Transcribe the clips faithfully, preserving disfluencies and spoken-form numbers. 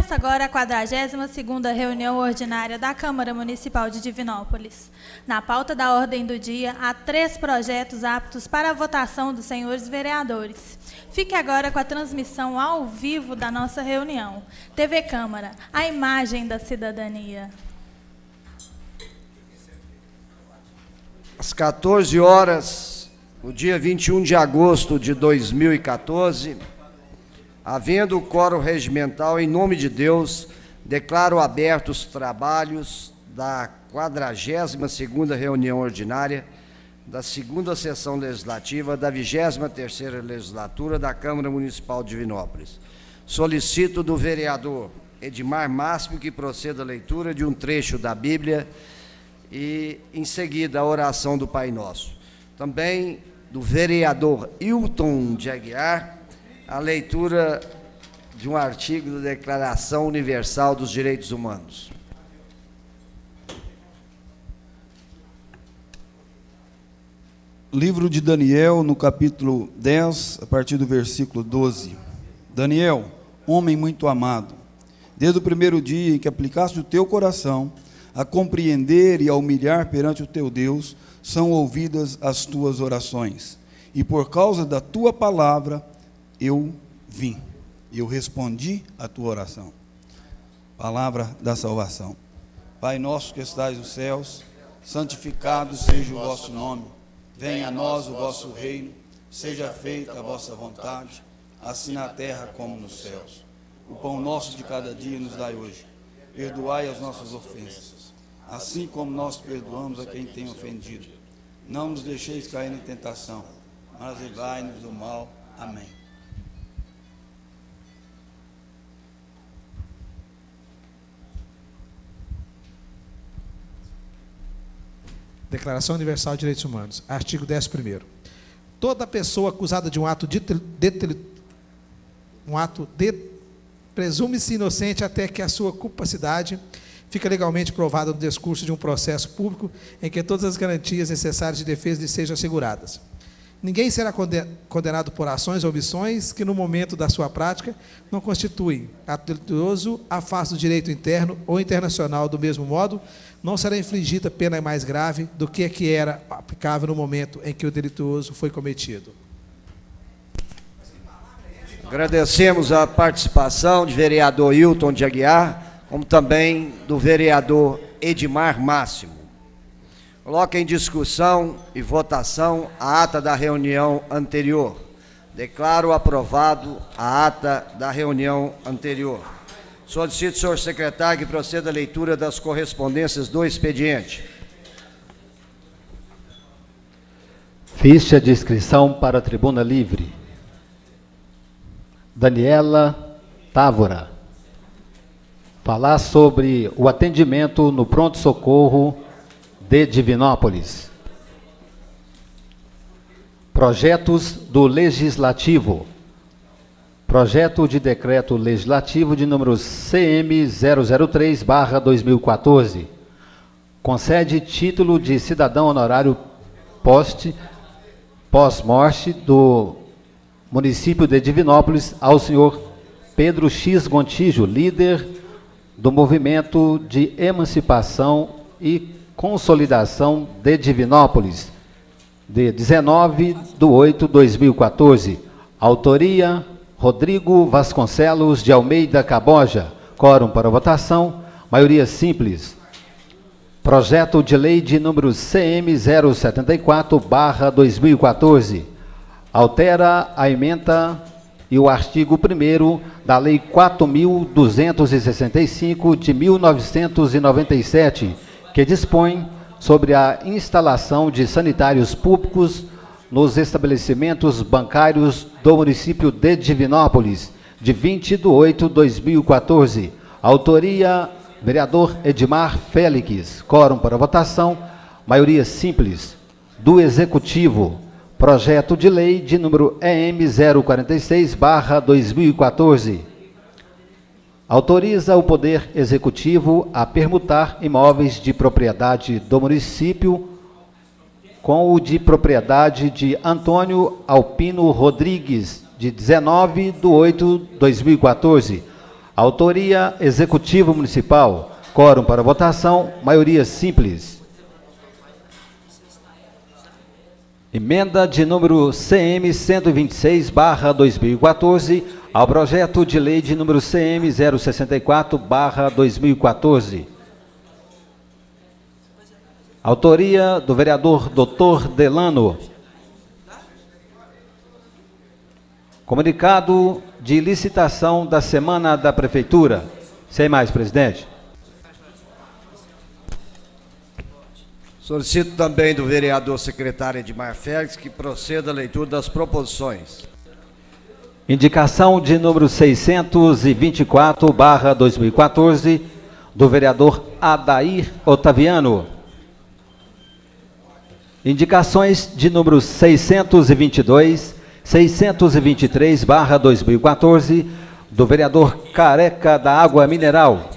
Começa agora a quadragésima segunda reunião ordinária da Câmara Municipal de Divinópolis. Na pauta da ordem do dia, há três projetos aptos para a votação dos senhores vereadores. Fique agora com a transmissão ao vivo da nossa reunião. T V Câmara, a imagem da cidadania. Às quatorze horas, no dia vinte e um de agosto de dois mil e quatorze, havendo o quórum regimental, em nome de Deus, declaro abertos os trabalhos da quadragésima segunda reunião ordinária da segunda sessão legislativa da vigésima terceira legislatura da Câmara Municipal de Divinópolis. Solicito do vereador Edmar Máximo que proceda a leitura de um trecho da Bíblia e, em seguida, a oração do Pai Nosso. Também do vereador Hilton de Aguiar, a leitura de um artigo da Declaração Universal dos Direitos Humanos. Livro de Daniel, no capítulo dez, a partir do versículo doze. Daniel, homem muito amado, desde o primeiro dia em que aplicaste o teu coração a compreender e a humilhar perante o teu Deus, são ouvidas as tuas orações. E por causa da tua palavra, eu vim. Eu respondi à tua oração. Palavra da salvação. Pai nosso que estais nos céus, santificado seja o vosso nome. Venha a nós o vosso reino, seja feita a vossa vontade, assim na terra como nos céus. O pão nosso de cada dia nos dai hoje. Perdoai as nossas ofensas, assim como nós perdoamos a quem tem ofendido. Não nos deixeis cair em tentação, mas livrai-nos do mal. Amém. Declaração Universal de Direitos Humanos, artigo décimo primeiro. Toda pessoa acusada de um ato de, de, de um ato de presume-se inocente até que a sua culposidade fica legalmente provada no discurso de um processo público em que todas as garantias necessárias de defesa lhe sejam asseguradas. Ninguém será condenado por ações ou omissões que, no momento da sua prática, não constituem ato delituoso, afasta o direito interno ou internacional. Do mesmo modo, não será infligida pena mais grave do que a que era aplicável no momento em que o delituoso foi cometido. Agradecemos a participação do vereador Hilton de Aguiar, como também do vereador Edmar Máximo. Coloco em discussão e votação a ata da reunião anterior. Declaro aprovado a ata da reunião anterior. Solicito, senhor secretário, que proceda a leitura das correspondências do expediente. Ficha de inscrição para a tribuna livre. Daniela Távora. Falar sobre o atendimento no pronto-socorro de Divinópolis. Projetos do Legislativo. Projeto de Decreto Legislativo de número C M zero zero três barra dois mil e quatorze. Concede título de cidadão honorário poste, pós-morte do município de Divinópolis ao senhor Pedro X Gontijo, líder do movimento de emancipação e consolidação de Divinópolis, de dezenove de oito de dois mil e quatorze. Autoria, Rodrigo Vasconcelos de Almeida Caboja. Quórum para votação, maioria simples. Projeto de lei de número C M zero setenta e quatro barra dois mil e quatorze. Altera a ementa e o artigo primeiro da Lei quatro mil duzentos e sessenta e cinco de mil novecentos e noventa e sete, que dispõe sobre a instalação de sanitários públicos nos estabelecimentos bancários do município de Divinópolis, de vinte de oito de dois mil e quatorze. Autoria, vereador Edmar Félix. Quórum para votação, maioria simples. Do Executivo, projeto de lei de número E M zero quarenta e seis barra dois mil e quatorze. Autoriza o Poder Executivo a permutar imóveis de propriedade do município com o de propriedade de Antônio Alpino Rodrigues, de dezenove de oito de dois mil e quatorze. Autoria: Executivo Municipal. Quórum para votação, maioria simples. Emenda de número C M cento e vinte e seis barra dois mil e quatorze ao projeto de lei de número C M zero sessenta e quatro barra dois mil e quatorze. Autoria do vereador doutor Delano. Comunicado de licitação da Semana da Prefeitura. Sem mais, presidente. Solicito também do vereador secretário Edmar Félix que proceda à leitura das proposições. Indicação de número seiscentos e vinte e quatro barra dois mil e quatorze, do vereador Adair Otaviano. Indicações de número seiscentos e vinte e dois, seiscentos e vinte e três barra dois mil e quatorze, do vereador Careca da Água Mineral.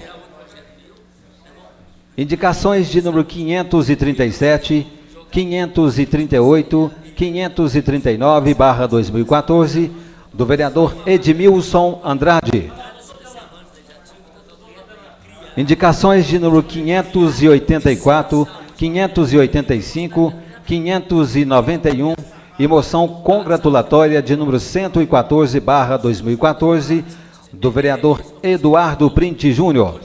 Indicações de número quinhentos e trinta e sete, quinhentos e trinta e oito, quinhentos e trinta e nove barra dois mil e quatorze, do vereador Edmilson Andrade. Indicações de número quinhentos e oitenta e quatro, quinhentos e oitenta e cinco, quinhentos e noventa e um e moção congratulatória de número cento e quatorze barra dois mil e quatorze, do vereador Eduardo Printe Júnior.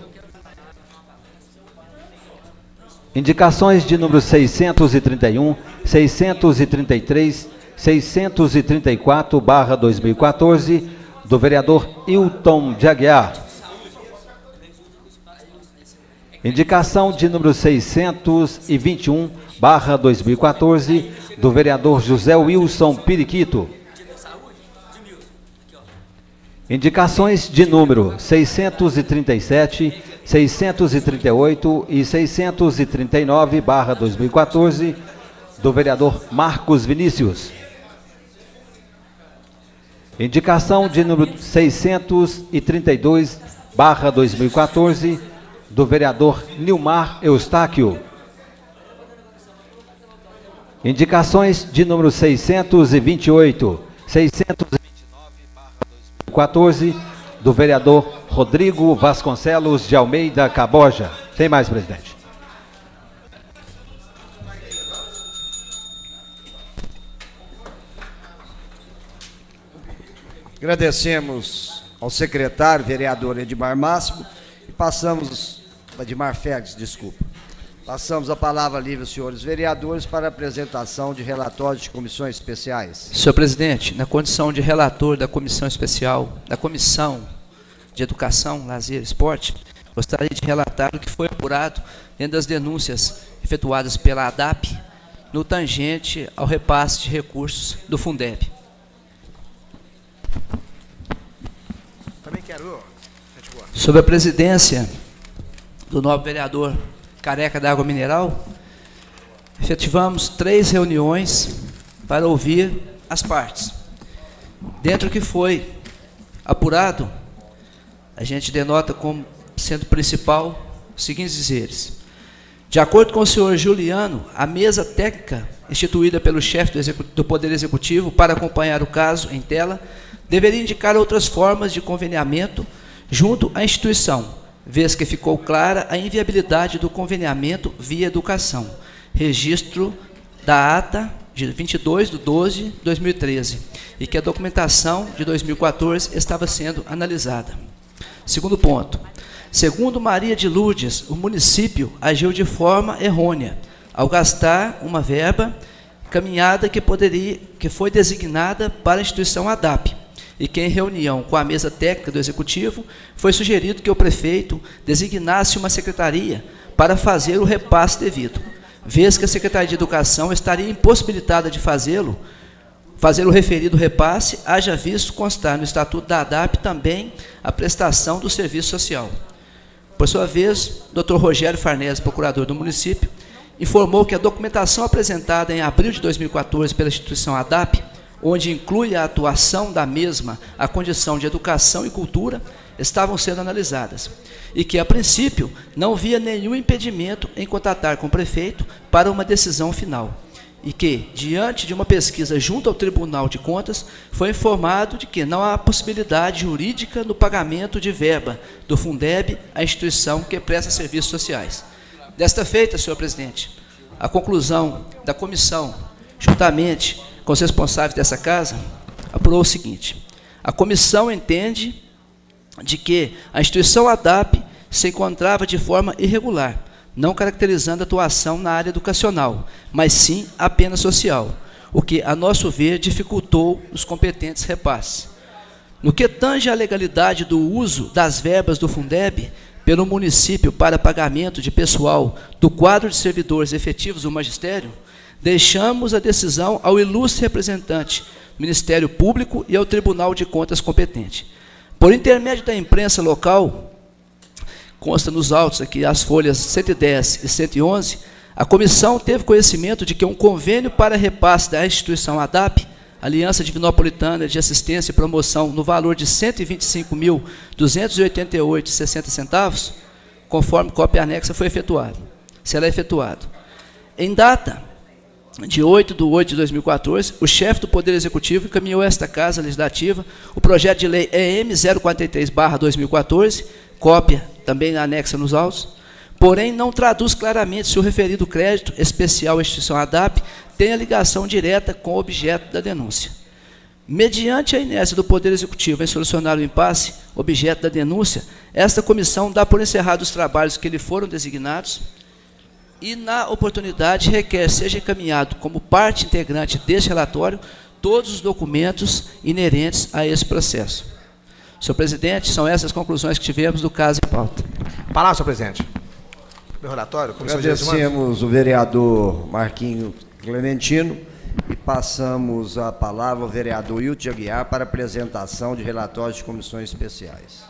Indicações de número seiscentos e trinta e um, seiscentos e trinta e três, seiscentos e trinta e quatro barra dois mil e quatorze, do vereador Hilton de Aguiar. Indicação de número seiscentos e vinte e um barra dois mil e quatorze, do vereador José Wilson Periquito. Indicações de número seiscentos e trinta e sete, seiscentos e trinta e oito e seiscentos e trinta e nove barra dois mil e quatorze, do vereador Marcos Vinícius. Indicação de número seiscentos e trinta e dois barra dois mil e quatorze, do vereador Nilmar Eustáquio. Indicações de número seiscentos e vinte e oito, seiscentos e vinte e nove barra dois mil e quatorze, do vereador Rodrigo Vasconcelos de Almeida Caboja. Tem mais, presidente. Agradecemos ao secretário, vereador Edmar Máximo, e passamos, Edmar Félix, desculpa. Passamos a palavra livre aos senhores vereadores para a apresentação de relatórios de comissões especiais. Senhor presidente, na condição de relator da comissão especial, da Comissão de Educação, Lazer e Esporte, gostaria de relatar o que foi apurado dentro das denúncias efetuadas pela A D A P no tangente ao repasse de recursos do Fundeb. Também quero. Sob a presidência do nobre vereador Careca da Água Mineral, efetivamos três reuniões para ouvir as partes. Dentro do que foi apurado, a gente denota como sendo principal os seguintes dizeres. De acordo com o senhor Juliano, a mesa técnica instituída pelo chefe do, Execu- do Poder Executivo para acompanhar o caso em tela deveria indicar outras formas de conveniamento junto à instituição, vez que ficou clara a inviabilidade do conveniamento via educação. Registro da ata de vinte e dois de doze de dois mil e treze e que a documentação de dois mil e quatorze estava sendo analisada. Segundo ponto. Segundo Maria de Lourdes, o município agiu de forma errônea ao gastar uma verba caminhada que, poderia, que foi designada para a instituição A D A P, e que, em reunião com a mesa técnica do Executivo, foi sugerido que o prefeito designasse uma secretaria para fazer o repasse devido, vez que a Secretaria de Educação estaria impossibilitada de fazê-lo, fazer o referido repasse, haja visto constar no Estatuto da A D A P também a prestação do serviço social. Por sua vez, o doutor Rogério Farnese, procurador do município, informou que a documentação apresentada em abril de dois mil e quatorze pela instituição A D A P, onde inclui a atuação da mesma a condição de educação e cultura, estavam sendo analisadas, e que, a princípio, não via nenhum impedimento em contatar com o prefeito para uma decisão final, e que, diante de uma pesquisa junto ao Tribunal de Contas, foi informado de que não há possibilidade jurídica no pagamento de verba do Fundeb à instituição que presta serviços sociais. Desta feita, senhor presidente, a conclusão da comissão, juntamente com os responsáveis dessa casa, apurou o seguinte: a comissão entende de que a instituição ADAP se encontrava de forma irregular, não caracterizando a atuação na área educacional, mas sim apenas social, o que, a nosso ver, dificultou os competentes repasses. No que tange à legalidade do uso das verbas do Fundeb pelo município para pagamento de pessoal do quadro de servidores efetivos do magistério, deixamos a decisão ao ilustre representante do Ministério Público e ao Tribunal de Contas competente. Por intermédio da imprensa local, consta nos autos aqui as folhas cento e dez e cento e onze, a comissão teve conhecimento de que um convênio para repasse da instituição ADAP, Aliança Divinopolitana de Assistência e Promoção, no valor de cento e vinte e cinco mil, duzentos e oitenta e oito reais e sessenta centavos, conforme cópia anexa, foi efetuado. Será efetuado. Em data de oito de oito de dois mil e quatorze, o chefe do Poder Executivo encaminhou a esta Casa Legislativa o projeto de lei E M zero quarenta e três barra dois mil e quatorze, cópia também anexa nos autos, porém não traduz claramente se o referido crédito especial à instituição ADAP tem a ligação direta com o objeto da denúncia. Mediante a inércia do Poder Executivo em solucionar o impasse, objeto da denúncia, esta comissão dá por encerrado os trabalhos que lhe foram designados e, na oportunidade, requer seja encaminhado como parte integrante deste relatório todos os documentos inerentes a esse processo. Senhor presidente, são essas as conclusões que tivemos do caso em pauta. Palavra, senhor presidente. Meu relatório, Comissão de Direitos Humanos. Agradecemos o vereador Marquinhos Clementino e passamos a palavra ao vereador Hilton de Aguiar para apresentação de relatórios de comissões especiais.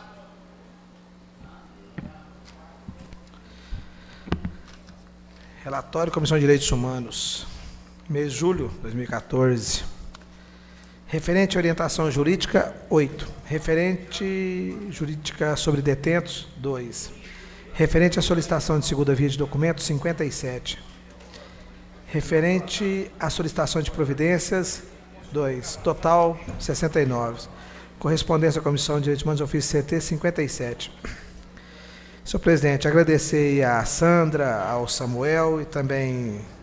Relatório Comissão de Direitos Humanos, mês de julho de dois mil e quatorze. Referente à orientação jurídica, oito. Referente jurídica sobre detentos, dois. Referente à solicitação de segunda via de documentos, cinquenta e sete. Referente à solicitação de providências, dois. Total, sessenta e nove. Correspondência à Comissão de Direitos Humanos, ofício C T, cinquenta e sete. Senhor presidente, agradecer a Sandra, ao Samuel e também